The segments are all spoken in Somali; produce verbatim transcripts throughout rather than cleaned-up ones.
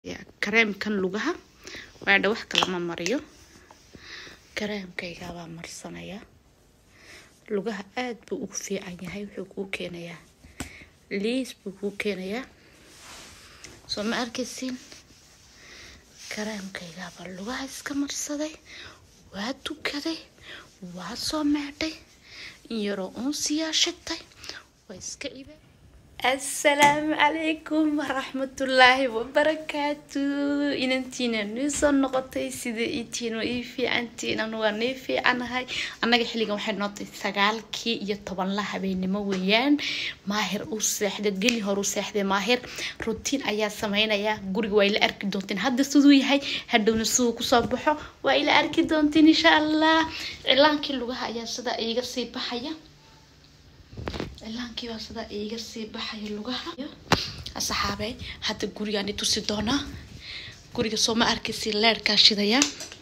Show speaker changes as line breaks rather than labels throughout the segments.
يا كريم كان لغها وعند وحكة لما مريو كريم كي جابا مرسانيا لغها آد بوك في عينها وحكو كينيا ليس بوك كينيا سو ما أركسين كريم كي جابا لغها اسكا مرسادي وادو كدي واسو معدي يرو أنسيا شتي واسكا إيبا السلام عليكم ورحمة الله وبركاته إن أنتينا نوصل نقطة سيدة إتينو إيفي أنتينا نواني في أنا هاي أنا جحلي واحد نقطة ثقال كي يطبن لها بين مويان ماهر أوسح ده قلي هرو سح ده ماهر روتين أيا سمعين أيا قرق وإلى أركي دونتين هذا سودوي هاي هدو نسوق صباحه وإلى أركي دونتين إن شاء الله إعلان كله أيا صدا إيجا سيب حيا ilaankii baa sida iiga sii baxay lugaha asxaabay hadda gurigaan tusi doona guriga soo ma arkaysi leerka shidaya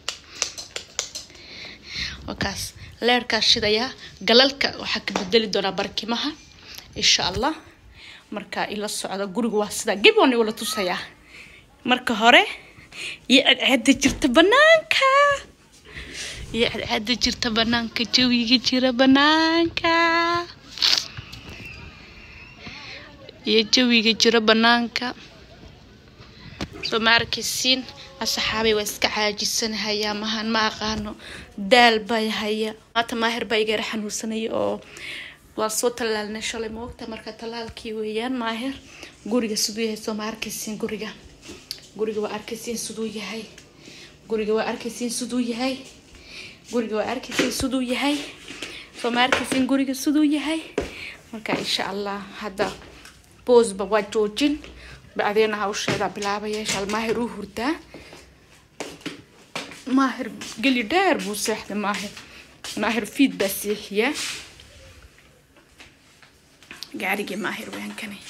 wakaas leerka shidaya galalka waxa ka bedeli doona barkimaha insha Allah marka ila socda guriga waa sida gibon wala tusaya marka hore iyo cad jirta banaanka iyo cad jirta banaanka jawiga jira banaanka يجوي جرب بنانك فماركسين أصحابي واسكعاجي السنة هيا مهان ما قانو دال باي هيا ما تماهر باي غير حنو سنة أو وصوت اللالنا شالي موقتا مركا تلال كيويان ماهر غوريغا سدوية سو ماركسين غوريغا غوريغا واركسين سدوية هاي غوريغا واركسين سدوية هاي غوريغا واركسين سدوية هاي فماركسين غوريغا سدوية هاي مركا إن شاء الله هذا بوز بواجوجين بعدين هاوش هذا بلعبة يش الماهر روح ده ماهر قلي دار بوسح ده ماهر ماهر فيد بس يا قاري ماهر وين كني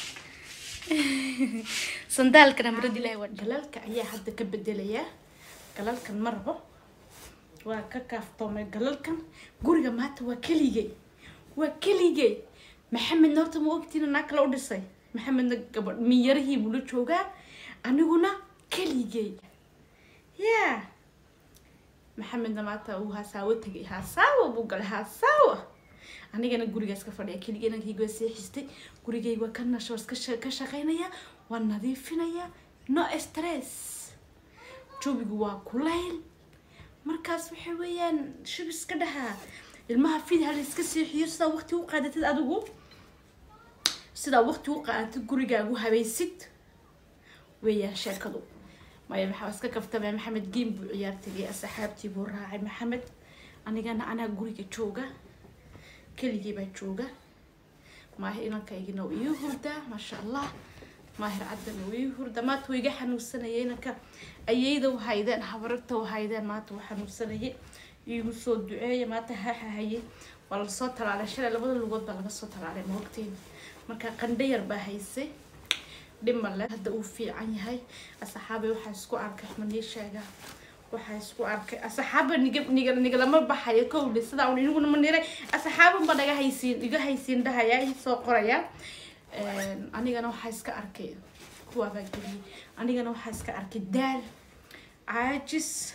صندال كنا مردي لا جلال كأي حد كبدل يا جلال كان مرة وككاف طوم جلال كان قرية مات وكليجي وكليجي محمد نورت موقتين ناكل أوديسي محمد قبل ميره بلو شوجا أنا هنا كليجي يا محمد نماته وهساوي تجي هساوي بقول هساوي أنا جانا قريجا سكفر يا كليجي أنا كي جوسي حستي قريجا وكان نشورس كش كشخينا يا والنظيفنا يا نو استرس شو بيجوا كلين مركز وحويان شو بس كده المها فيها الاسكسي حيرسا وقتي وقعدت أدوغو سدا وقتي وقعدت قريقا وهبيسيت ويا شاكدو ما يبحواسكا كفتبع محمد جيم بعيارتي أصحابتي براعي محمد أنا جانا أنا قريقا جوغا كل جيبا جوغا ما هي إنا كايجنا ويهوردا ما شاء الله ما هي عدنا ويهوردا ما تويجا حنو السنة كا أيدا وهايدان حبرتا وهايدان ما تو حنو السنة يقول صوت دعاء ما تهاها هي ولا صوت على شيء لا بدل الوقت بلا صوت على موقتين مركا قندير بهايسي دم الله هذا وفي عني هاي أصحابي وحاسكو عرك من يشجع وحاسكو عرك أصحابي نجيب نجيب نجيب لما بحياة كل سدا ونقول من نيرة أصحابي بدأ هايسين يجا هايسين ده هاي سوق ريا أنا جانا وحاسك عرك هو بقولي أنا جانا وحاسك عرك دال عاجز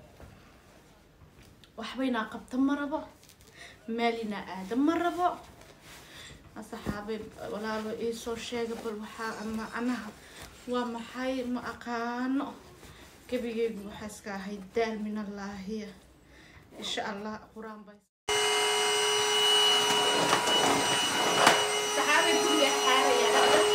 وحبينا قبط مربا مالنا آدم مربا أصحابي ولا له إيه صور شيء قبل وحا أما أنا وما حي ما أقانو كبيجي وحسكا هاي دال من الله هي إن شاء الله قرآن بس صحابي كل حاجة يا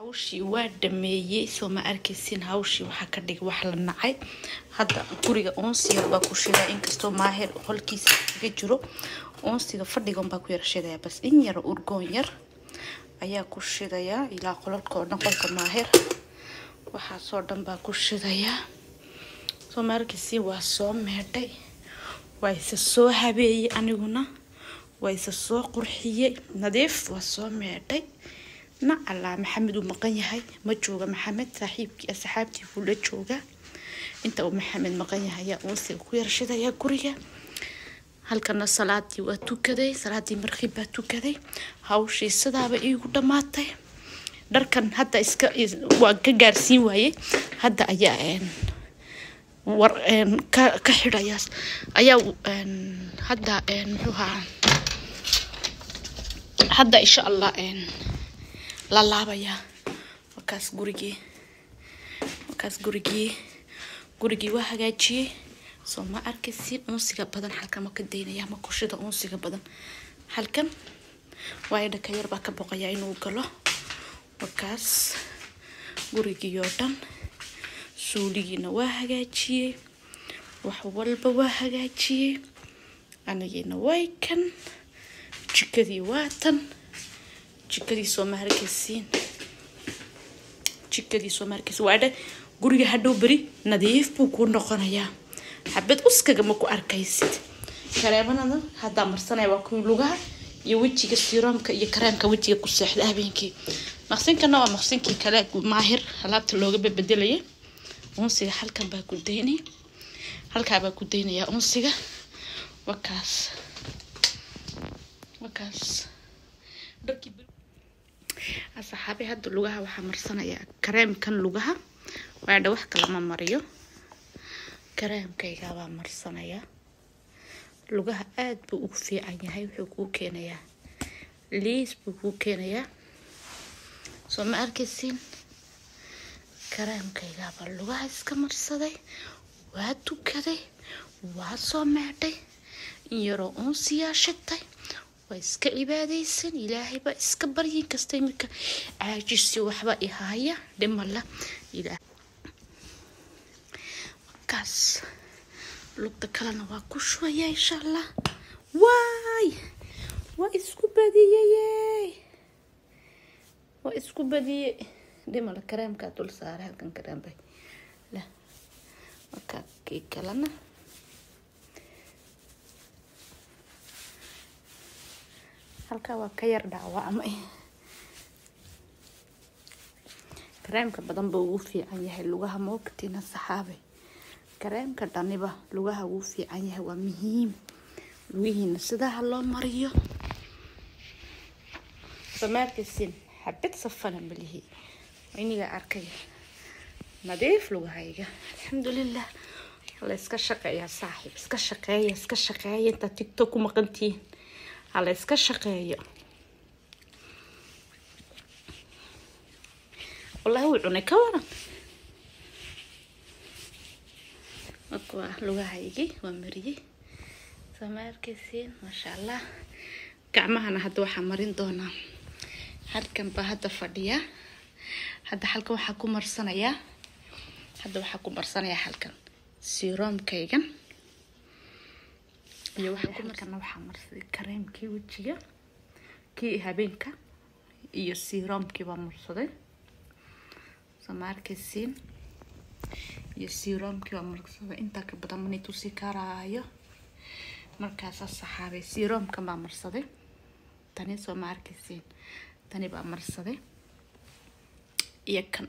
hawshii waa dhameeyay soo ma arkaysin hawshii waxa ka dhig wax la nacay hadda guriga uunsiga baa ku shiday inkastoo Maahir qolkiisa ka jiro uunsiga fadhigan baa ku yar shidaya bas in yar urgoon yar ayaa ku shidaya ilaa qolka oo dhan qolka Maahir waxa soo dhan baa ku shidaya soo ma arkaysin waa soo meedhay waa isa soo habeeyay aniguna waa isa soo qurxiyay nadiif waa soo meedhay na alla maxamed uu maqan yahay ma jooga maxamed saaxiibkii asxaabtii uu la jooga inta uu maxamed maqan yahay uu si ku yarshadaya guriga halkana salaadii waa tukaday salaadii markii baa tukaday hawshii sidaaba iigu dhamaatay dharkan hadda iska waa ka gaarsiin waaye hadda ayaa een war een ka ka xidhaya ayaa een hadda een muxuu ahaa hadda insha Allah een la laabaya wakaas gurigii wakaas gurigii gurigii waa hagaajiyay soo ma arkaysin uunsiga badan halkan ma ka deynaya ma kushida uunsiga badan halkan waa dhaka yar baa ka boqaya inuu galo wakaas gurigii oo dhan suuligiina waa hagaajiyay wax walba waa hagaajiyay anigina way kan jikadii waa tan jikadii soo ma arkaysin jikadii soo ma arkaysin waa guriga hadhow bari nadiif buu ku noqonayaa xabad uskaga ma ku arkaysid kareemana hadda marsanay waa ku lugaha iyo wajiga seerumka iyo kareemka wajiga ku seexda habeenkii maqsinkana waa maqsinkii kale Maahir alaabta looga bedelayay uunsiga halkan baa ku deynay halka baa ku deynaya uunsiga wakaas wakaas dadkii asxaabi hadda lugaha waxa marsanaya kareemkan lugaha waa wax kala ma mariyo kareemkayga baa marsanaya lugaha aad buu ugu fiican yahay wuxuu ku keenayaa liis buu ku keenayaa soo ma arkaysin kareemkayga baa lugaha iska marsaday waa tukaday waa soo meedhay yaro uunsiyaa shitay iska cibaadaysan ilaahay ba iska baryin kasta imika caajisi waxba ihaya dhimala ilaahay kaas lugta kalena waa ku shubaya insha Allah waay waa isku badiyay waa isku badiyay dhimala kareemka dul saaray halkan kareem bay la waka kalena halka waa ka yar dhaawacmay kareemka badan buu ugu fiican yahay lugaha moogtina saxaabe kareemka dhaniba lugaha ugu fiican yahay waa muhiim lugihiina sidaa loo mariyo samarkiisin xabad safana malihi iniga arkay nadiif lugahayga alxamdulillah la iska shaqeeyaa saaxiib iska shaqeeyaa iska shaqeeyaa inta TikTok ku maqantiin على اسكا شقاية والله هو عنا كورا اكوا لغا هايجي ومريي سمار كيسين ما شاء الله كعمها انا هاد waxa marin doona halkan ba hada fadhiya hada halka waxa ku marsanaya hada waxa ku marsanaya halkan seerumkaygan iyo waxa ku markana waxa marsaday kareemkii wajiga kii habeenka iyo seerumkii baa marsaday samarkiisin iyo seerumkii baa marsaday inta ka badan ma tusi karaayo markaas saxaabay seerumka baa marsaday tani samarkiisin tani baa marsaday iyo kan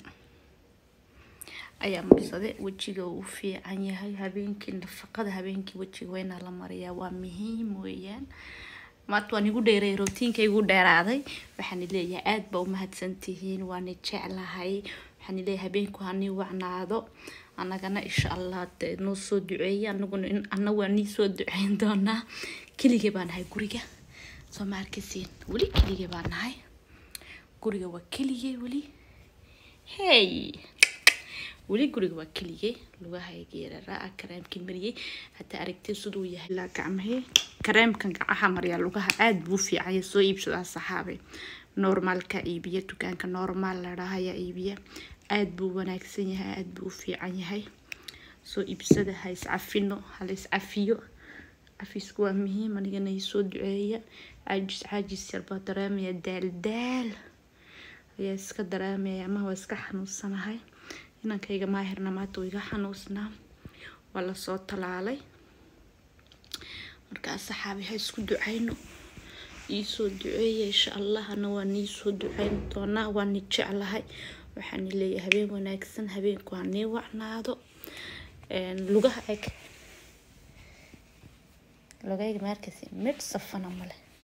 ayaa marsaday wajiga uu fiican yahay habeenkii nafaqada habeenkii wajiga wayna la mariyaa waa muhiim weeyaan maad waan igu dheeray routinkay igu dheeraaday waxaan leeyahay aad ba u mahadsantihiin waan jeclahay waxaan leeyahay habeenku hani wacnaado anagana insha Allah noo soo duceeyo anaguna in anagu ani soo duceyn doona kaliya baan hay guriga soo markaysiin wali kaliya baan hay guriga waa kaliya wali hey wali guriga waa kaliya lugahayga yaraa kareemkii mariyay hata aragtay sidoo yahay la gacmahay kareemkan gacaha mariya lugaha aad buu fiican soo iibsada saxaabay normaalka iibiya dukaanka normaal la dhahayaa iibiya aad buu wanaagsan yahay aad buu u fiican yahay soo iibsada ha iscafino ha la iscafiyo cafisku waa muhiim anigana ii soo duceeya caajis caajis yar baa dareemaya daal daal ayaa iska dareemaya ama waa iska xanuunsanahay inankayga maahirna maanta wuu iga xanuusnaa waa la soo talaalay marka saxaabi ha isku ducayno ii soo duceeya insha allah ana waa nii soo ducayn doonaa waa ni jeclahay waxaan leeyahay habeen wanaagsan habeenku ha nii wacnaado lugaha eg lugayga markaasi mid safana male